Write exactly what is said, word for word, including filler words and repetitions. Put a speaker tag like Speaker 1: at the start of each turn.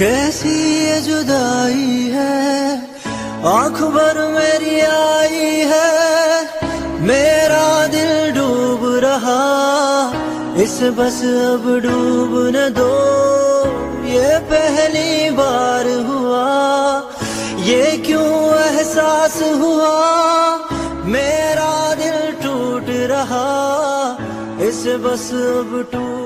Speaker 1: कैसी ये जुदाई है, आंख भर मेरी आई है, मेरा दिल डूब रहा, इसे बस अब डूब न दो। ये पहली बार हुआ, ये क्यों एहसास हुआ, मेरा दिल टूट रहा, इसे बस अब टूट